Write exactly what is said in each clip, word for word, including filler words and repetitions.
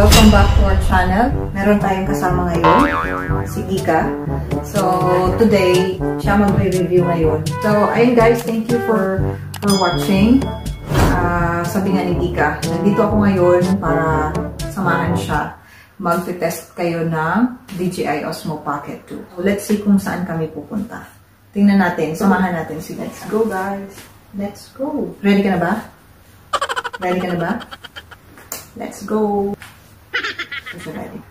Welcome back to our channel. Meron tayong kasama ngayon, si Dika. So, today, siya magre-review ngayon. So, ayun guys, thank you for for watching. Uh, sabi nga ni Dika, nandito ako ngayon para samahan siya. Mag-test kayo ng D J I Osmo Pocket two. So, let's see kung saan kami pupunta. Tingnan natin, samahan natin si Let's go guys. Let's go. Ready ka na ba? Ready ka na ba? Let's go. Is it ready?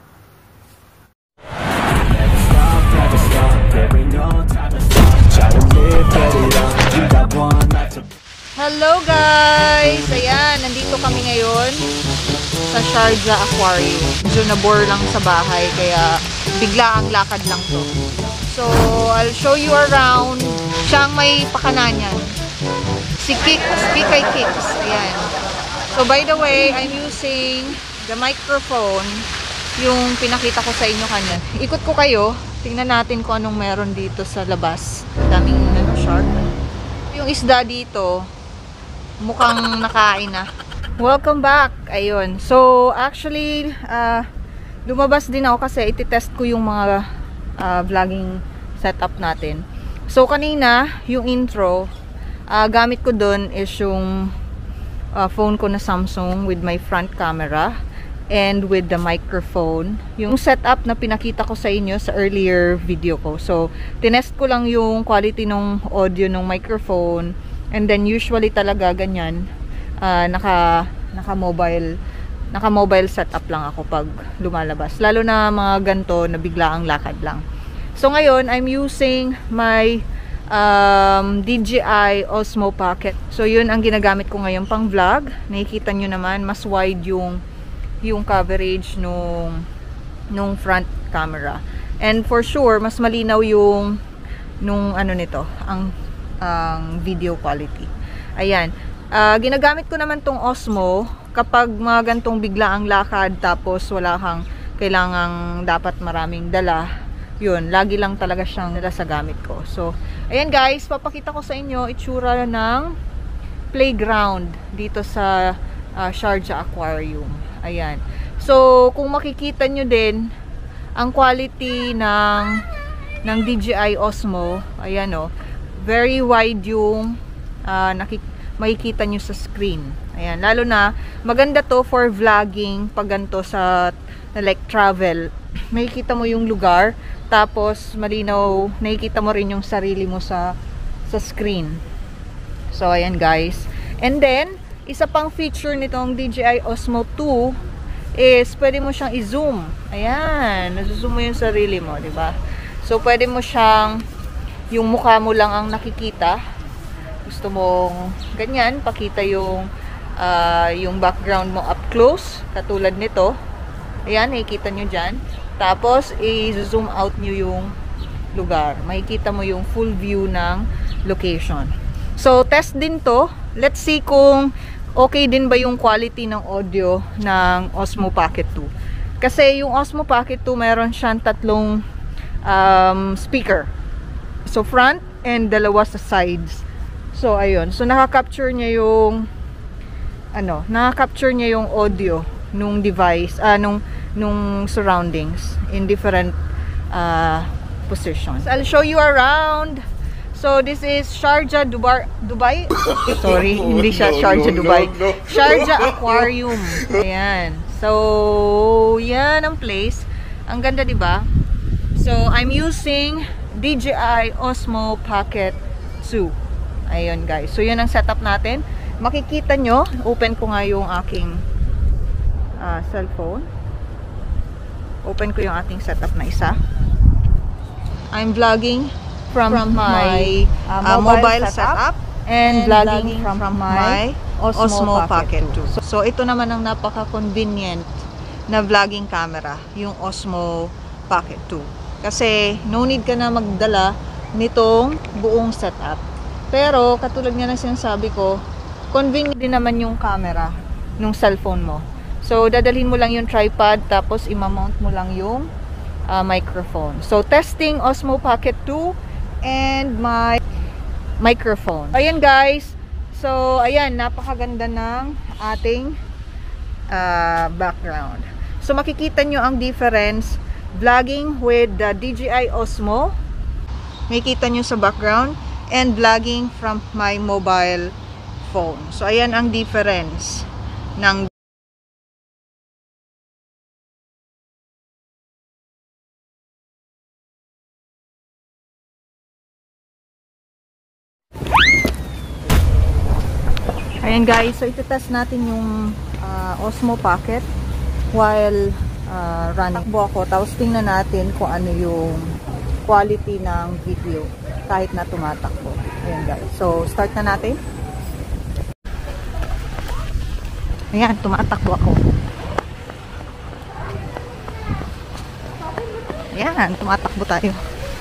Hello guys! Ayan, nandito kami ngayon sa Sharjah Aquarium. Medyo nabore lang sa bahay kaya bigla ang lakad lang to. So, I'll show you around. Siya ang may pakanan yan. Si Kicks, Kikay Kicks. Ayan. So, by the way, I'm using the microphone, yung pinakita ko sa inyo kanina. Ikot ko kayo. Tingnan natin kung anong meron dito sa labas. Daming ano, shark. Yung isda dito, mukhang nakain na. Welcome back. Ayun. So, actually, uh, lumabas din ako kasi ititest ko yung mga uh, vlogging setup natin. So, kanina, yung intro, uh, gamit ko dun is yung uh, phone ko na Samsung with my front camera and with the microphone. Yung setup na pinakita ko sa inyo sa earlier video ko. So, tinest ko lang yung quality ng audio ng microphone. And then, usually talaga ganyan. Uh, naka, naka mobile, naka mobile setup lang ako pag lumalabas. Lalo na mga ganto na bigla ang lakad lang. So, ngayon, I'm using my um, D J I Osmo Pocket. So, yun ang ginagamit ko ngayon pang vlog. Nakikita nyo naman, mas wide yung yung coverage nung nung front camera. And for sure, mas malinaw yung nung ano nito, ang ang video quality. Ayan. Uh, ginagamit ko naman tong Osmo kapag mga gantong bigla ang lakad tapos wala kang kailangang dapat maraming dala. Yun, lagi lang talaga siyang dala sa gamit ko. So, ayan guys, papakita ko sa inyo itsura ng playground dito sa uh, Sharjah Aquarium. Ayan. So, kung makikita nyo din, ang quality ng, ng D J I Osmo, ayan o, very wide yung uh, nakik makikita nyo sa screen. Ayan. Lalo na, maganda to for vlogging, pag ganito sa, na like travel. Makikita mo yung lugar, tapos malinaw, nakikita mo rin yung sarili mo sa, sa screen. So, ayan guys. And then, isa pang feature nitong D J I Osmo two is pwede mo siyang i-zoom. Ayan, nasuzoom mo yung sarili mo, di ba? So, pwede mo siyang yung mukha mo lang ang nakikita. Gusto mong ganyan, pakita yung uh, yung background mo up close, katulad nito. Ayan, nakikita nyo dyan. Tapos, i-zoom out nyo yung lugar. Makikita mo yung full view ng location. So, test din to. Let's see kung okay din ba yung quality ng audio ng Osmo Pocket two. Kasi yung Osmo Pocket two, meron siyang tatlong um, speaker. So, front and dalawa sa sides. So, ayun. So, nakaka-capture niya yung ano, nakaka-capture niya yung audio nung device, ah, nung, nung surroundings in different uh, positions. I'll show you around. So, this is Sharjah Dubai. Dubai? Sorry, hindi siya Sharjah Dubai. Sharjah Aquarium. Ayan. So, yan ang place. Ang ganda, di ba? So, I'm using D J I Osmo Pocket two. Ayun, guys. So, yan ang setup natin. Makikita nyo, open ko nga yung aking uh, cellphone. Open ko yung ating setup na isa. I'm vlogging From, from my uh, mobile, mobile setup, setup and, and vlogging from, from my Osmo, Osmo Pocket two. So, so, ito naman ang napaka-convenient na vlogging camera, yung Osmo Pocket two. Kasi, no need ka na magdala nitong buong setup. Pero, katulad nga na sinasabi ko, convenient din naman yung camera ng cellphone mo. So, dadalhin mo lang yung tripod, tapos imamount mo lang yung uh, microphone. So, testing Osmo Pocket two and my microphone. Ayan guys. So, ayan, napakaganda ng ating uh, background. So, So makikita nyo ang difference vlogging with the D J I Osmo. Makikita nyo sa background. And vlogging from my mobile phone. So ayan ang difference ng ayan guys, so itetest natin yung uh, Osmo Pocket while uh, running. Takbo ako, tapos tingnan natin kung ano yung quality ng video kahit na tumatakbo. Ayan guys, so start na natin. Ayan, tumatakbo ako. Ayan, tumatakbo tayo.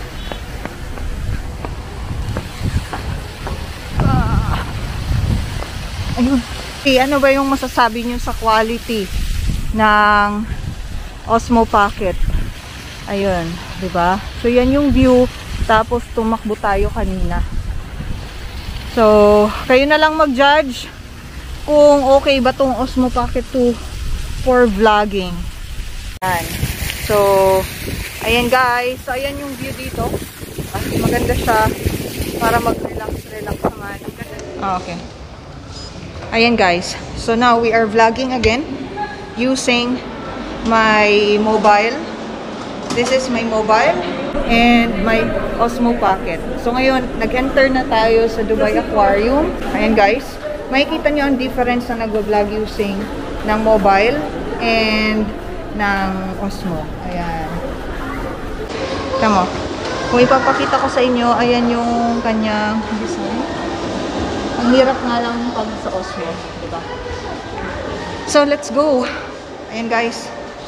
Ayun. Okay, ano ba yung masasabi nyo sa quality ng Osmo Pocket? Ayun, 'di ba? So yan yung view, tapos tumakbo tayo kanina. So, kayo na lang mag-judge kung okay ba tong Osmo Pocket two for vlogging. Ayan. So, ayan guys. So, ayan yung view dito. Kasi maganda siya para mag-relax-relax naman. Ah, okay. Ayan guys, so now we are vlogging again using my mobile. This is my mobile and my Osmo Pocket. So ngayon, nag-enter na tayo sa Dubai Aquarium. Ayan guys, makikita nyo ang difference na nag-vlog using ng mobile and ng Osmo. Ayan. Tama. Kung ipapakita ko sa inyo, ayan yung kanyang design. Ang hirap nga lang pag sa Osmo, diba? So, let's go! Ayan guys.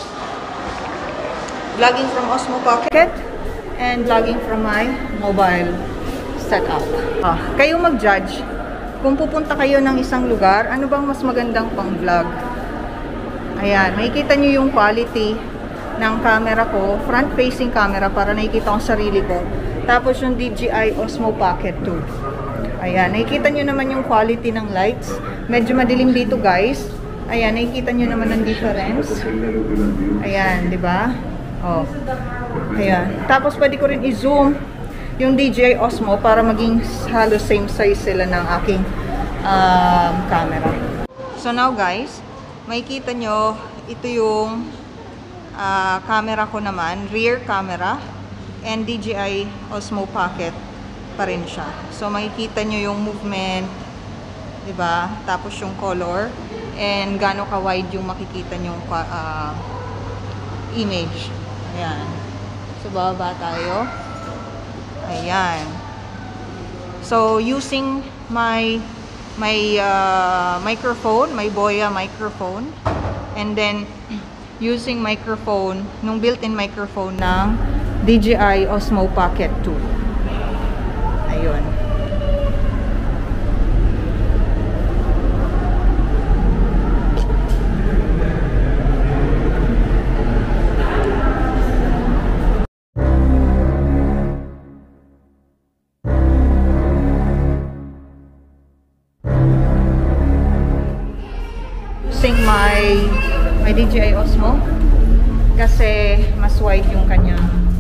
Vlogging from Osmo Pocket and vlogging from my mobile setup. Ah, kayo mag-judge. Kung pupunta kayo ng isang lugar, ano bang mas magandang pang-vlog? Ayan, makikita nyo yung quality ng camera ko. Front-facing camera para nakikita ko ang sarili ko. Tapos yung D J I Osmo Pocket two. Ayan, nakikita nyo naman yung quality ng lights. Medyo madilim dito guys. Ayan, nakikita nyo naman ang difference. Ayan, di ba? Oh. Ayan. Tapos pwede ko rin i-zoom yung D J I Osmo para maging halos same size sila ng aking um, camera. So now guys, makikita nyo, ito yung uh, camera ko naman, rear camera, and D J I Osmo Pocket pa rin siya. So makikita nyo yung movement, 'di ba? Tapos yung color and gaano ka-wide yung makikita nyo uh, image. Ayan. So bababa tayo. Ayan. So using my my uh, microphone, my Boya microphone, and then using microphone, nung built-in microphone ng D J I Osmo Pocket two. Ayun. Using my my D J I Osmo kasi mas wide yung kanyang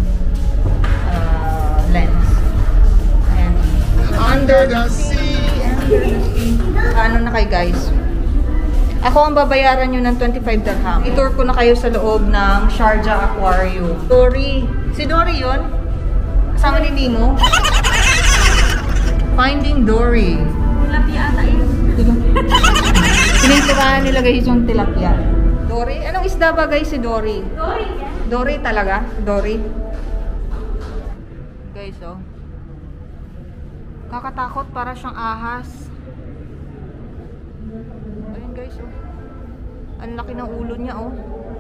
uh, lens. And under the sea, under the sea. Ano na kayo guys? Ako ang babayaran nyo ng twenty-five dirham. I-tour ko na kayo sa loob ng Sharjah Aquarium. Dory. Si Dory yun? Kasama ni Nemo? Finding Dory. Tilapia ata yun. Pininturahan nila guys yung tilapia. Dory? Anong isda ba guys si Dory? Dory yan. Dory talaga? Dory? Guys, oh. Kakatakot, para siyang ahas. Ayun guys, oh. Ang laki ng ulo niya, oh.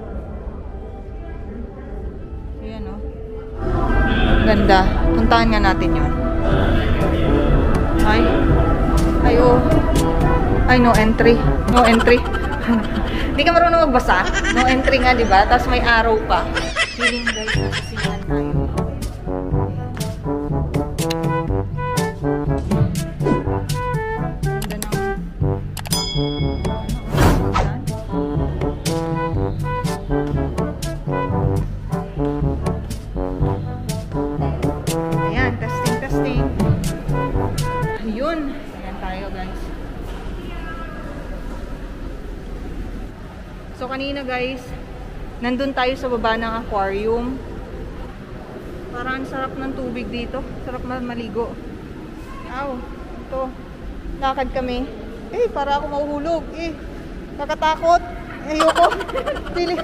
Ayan, oh. Ganda. Puntahan nga natin yun. Ay. Ay, oh. Ay, no entry. No entry. Hindi ka marunong magbasa. No entry nga, diba? Tapos may arrow pa. Feeling guys, nasisihan tayo. Ganda ng... kanina guys, nandun tayo sa baba ng aquarium. Parang sarap ng tubig dito. Sarap maligo. Aw, ito. Lakad kami. Eh, para ako mahuhulog. Eh, nakatakot. Ayoko. Pili.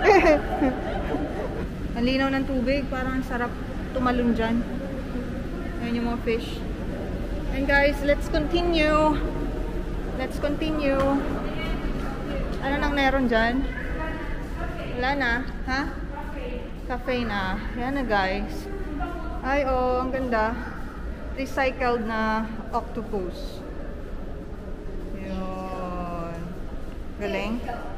Ang linaw ng tubig. Parang sarap tumalon dyan. Ayan yung mga fish. And guys, let's continue. Let's continue. Ano nang meron dyan? Wala na. Ha? Cafe na. Yan na guys. Ay, oh, ang ganda. Recycled na octopus. Yun. Galing.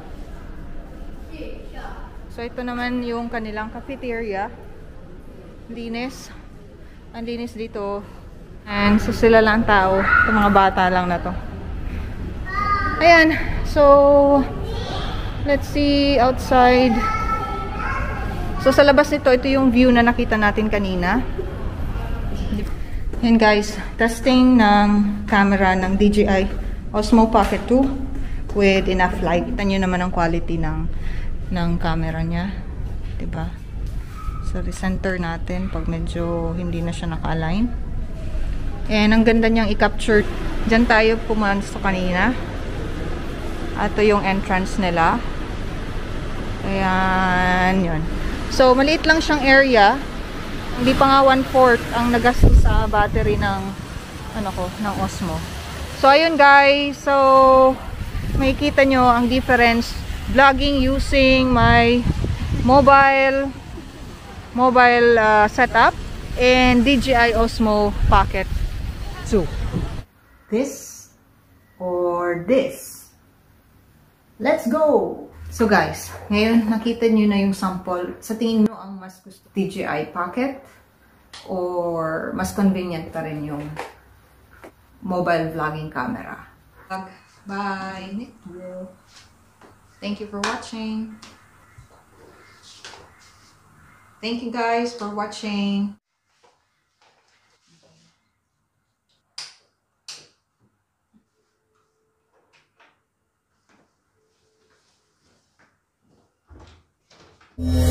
So, ito naman yung kanilang cafeteria. Linis. Ang linis dito. And so sila lang tao. Itong mga bata lang na to. Ayan. So, let's see outside. So, sa labas nito, ito yung view na nakita natin kanina. Ayan guys. Testing ng camera ng D J I Osmo Pocket two with enough light. Kita nyo naman ang quality ng, ng camera niya. Diba? So, recenter natin pag medyo hindi na siya naka-align. And ang ganda niyang i-capture. Diyan tayo pumunta kanina. Ito yung entrance nila. Ayan, yun. So, maliit lang siyang area. Hindi pa nga one fourth ang nagastos sa battery ng ano ko, ng Osmo. So, ayun guys. So, makikita nyo ang difference. Vlogging using my mobile mobile uh, setup and D J I Osmo Pocket two. This or this? Let's go! So guys, ngayon nakita nyo na yung sample. Sa tingin nyo ang mas gusto D J I Pocket or mas convenient pa rin yung mobile vlogging camera? Bye! Thank you for watching. Thank you guys for watching. Yeah.